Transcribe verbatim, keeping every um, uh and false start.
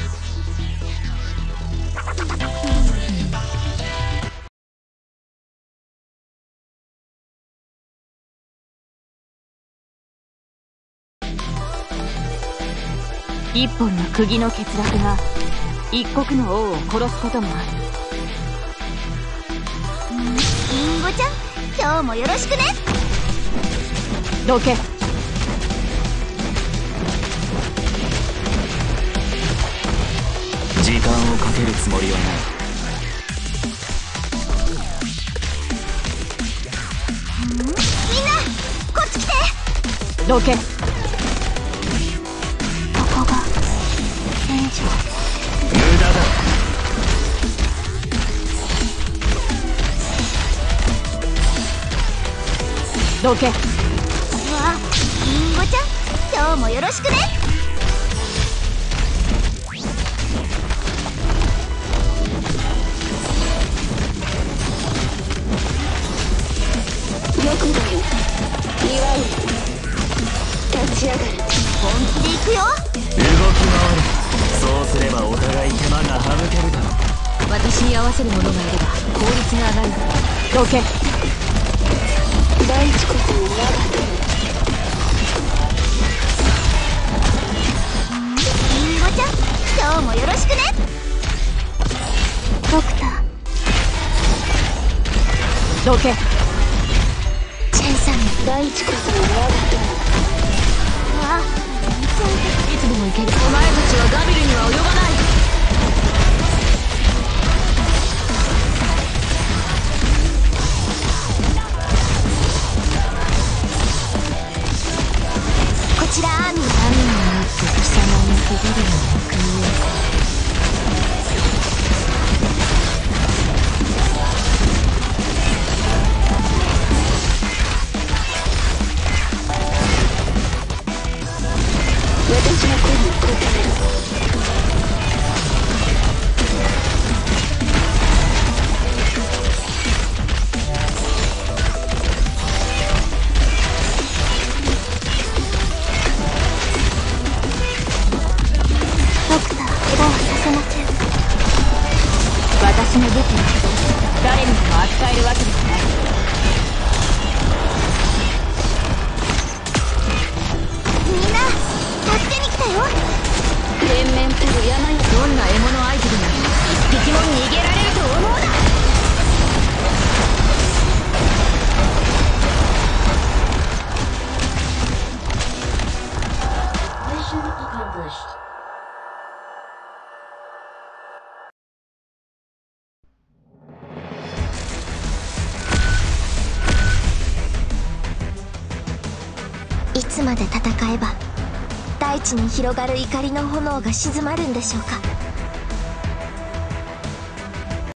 一本の釘の欠落が一国の王を殺すこともある。 リンゴちゃん、今日もよろしくね。 どけ。 時間をかけるつもりはない。 みんなこっち来て。 どけ。 無駄だ。 どけ。 うわ、リンゴちゃん、今日もよろしくね。 よくだよ、祝う。立ち上がる。 本気で行くよ。 動き回る。そうすればお互い手間が省けるだろう。 私に合わせる者がいれば効率が上がる。どけ。 大地こそ我が友。 リンゴちゃん、今日もよろしくね。ドクター。 どけ。 チェンさん。 大地こそ我が友。 わあ、 いつでも行ける。お前たちはガビルには及ばない。 こちらアーミー。 神によって貴様にこぼれる報いを。 私の声に応える。 ドクター、怪我はさせません。 私の武器は誰にでも扱えるわけではない。 みんな助けに来たよ。 連綿たる山よ。 どんな獲物相手でも一匹も逃げられると思うな。 いつまで戦えば大地に広がる怒りの炎が静まるんでしょうか。